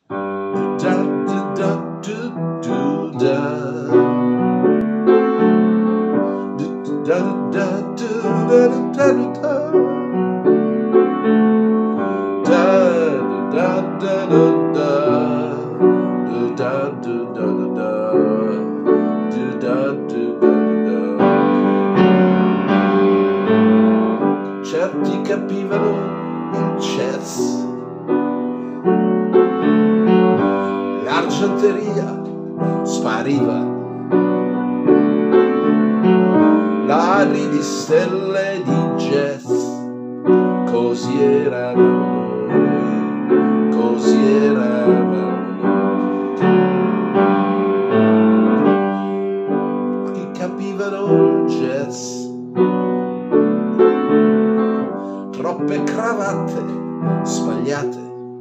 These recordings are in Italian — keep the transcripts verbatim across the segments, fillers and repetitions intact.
Da, da, da, du, du, da. Du, da, da, du, da, da, da, da. Da, da, da, da, da. Du, da, du, da, da, da. Du, da, du, da, da, da. Certi capivano il jazz, l'argenteria spariva, l'ari di stelle di jazz, così eravamo noi, così eravamo noi, che capivano il jazz. Troppe cravatte sbagliate,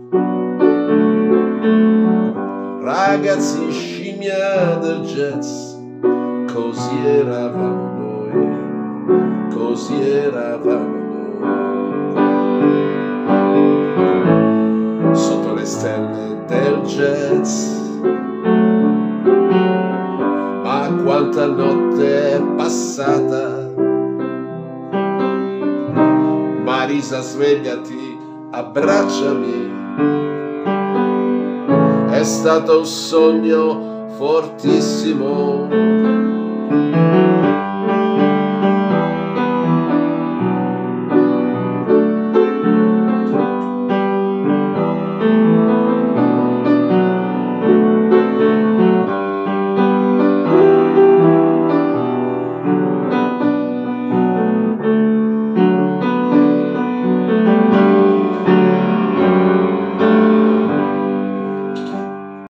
ragazzi scimmia del jazz, così eravamo noi, così eravamo noi, sotto le stelle del jazz. Ma quanta notte è passata, Marisa, svegliati, abbracciami, è stato un sogno fortissimo.